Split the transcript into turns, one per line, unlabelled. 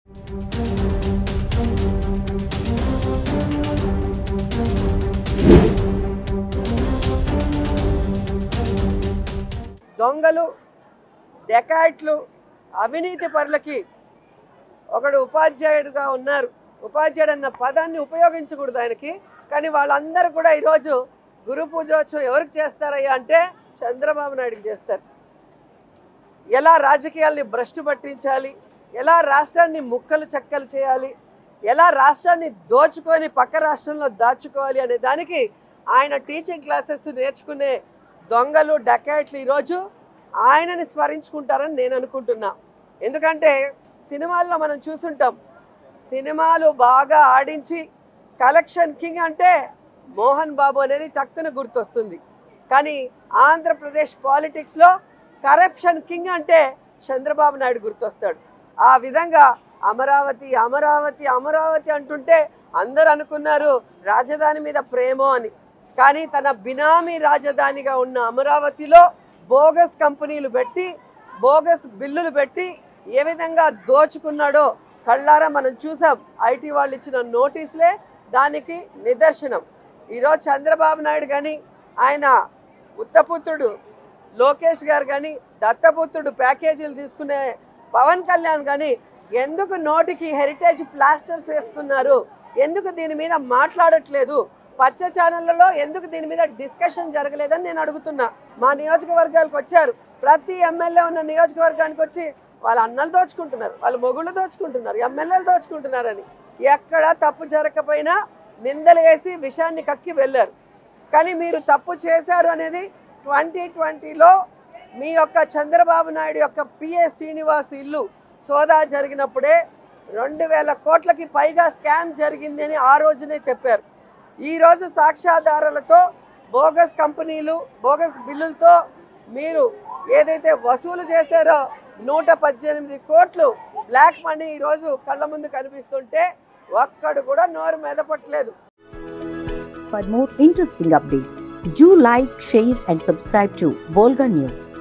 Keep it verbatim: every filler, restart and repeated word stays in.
దొంగలు, డెకాయిట్లు, అవినీతి పరులకి ఒకడు ఉపాధ్యాయుడిగా ఉన్నారు. ఉపాధ్యాయుడు అన్న పదాన్ని ఉపయోగించకూడదు ఆయనకి. కానీ వాళ్ళందరూ కూడా ఈరోజు గురు పూజోత్సవం ఎవరికి చేస్తారయ్యా అంటే చంద్రబాబు నాయుడుకి చేస్తారు. ఎలా రాజకీయాల్ని భ్రష్టు పట్టించాలి, ఎలా రాష్ట్రాన్ని ముక్కలు చెక్కలు చేయాలి, ఎలా రాష్ట్రాన్ని దోచుకొని పక్క రాష్ట్రంలో దాచుకోవాలి అనే దానికి ఆయన టీచింగ్ క్లాసెస్ నేర్చుకునే దొంగలు, డకాయిట్లు ఈరోజు ఆయనని స్మరించుకుంటారని నేను అనుకుంటున్నా. ఎందుకంటే సినిమాల్లో మనం చూస్తుంటాం, సినిమాలు బాగా ఆడించి కలెక్షన్ కింగ్ అంటే మోహన్ బాబు అనేది టక్కున గుర్తొస్తుంది. కానీ ఆంధ్రప్రదేశ్ పాలిటిక్స్లో కరప్షన్ కింగ్ అంటే చంద్రబాబు నాయుడు గుర్తొస్తాడు. ఆ విధంగా అమరావతి అమరావతి అమరావతి అంటుంటే అందరూ అనుకున్నారు రాజధాని మీద ప్రేమ అని. కానీ తన బినామీ రాజధానిగా ఉన్న అమరావతిలో బోగస్ కంపెనీలు పెట్టి బోగస్ బిల్లులు పెట్టి ఏ విధంగా దోచుకున్నాడో కళ్ళారా మనం చూసాం. ఐటీ వాళ్ళు ఇచ్చిన నోటీసులే దానికి నిదర్శనం. ఈరోజు చంద్రబాబు నాయుడు కానీ, ఆయన ఉత్తపుత్రుడు లోకేష్ గారు కానీ, దత్తపుత్రుడు ప్యాకేజీలు తీసుకునే పవన్ కళ్యాణ్ కానీ ఎందుకు నోటికి హెరిటేజ్ ప్లాస్టర్స్ వేసుకున్నారు, ఎందుకు దీని మీద మాట్లాడట్లేదు, పచ్చ ఛానళ్లలో ఎందుకు దీని మీద డిస్కషన్ జరగలేదని నేను అడుగుతున్నా. మా నియోజకవర్గాలకు వచ్చారు, ప్రతి ఎమ్మెల్యే ఉన్న నియోజకవర్గానికి వచ్చి వాళ్ళ అన్నలు దోచుకుంటున్నారు, వాళ్ళ మొగుళ్ళు దోచుకుంటున్నారు, ఎమ్మెల్యేలు దోచుకుంటున్నారని ఎక్కడ తప్పు జరగకపోయినా నిందలు వేసి విషయాన్ని కక్కి వెళ్ళారు. కానీ మీరు తప్పు చేశారు అనేది ట్వంటీ ట్వంటీలో మీ యొక్క చంద్రబాబు నాయుడు యొక్క పిఏ శ్రీనివాస్ ఇల్లు సోదా జరిగినప్పుడే రెండు వేల కోట్లకి పైగా స్కామ్ జరిగింది అని ఆ రోజునే చెప్పారు. ఈరోజు సాక్ష్యాధారాలతో బోగస్ కంపెనీలు బోగస్ బిల్లులతో మీరు ఏదైతే వసూలు చేశారో నూట పద్దెనిమిది కోట్లు బ్లాక్ మనీ ఈరోజు కళ్ళ ముందు కనిపిస్తుంటే ఒక్కడు కూడా నోరు మెదపట్లేదు.
For more interesting updates, do like, share and subscribe to Volga News.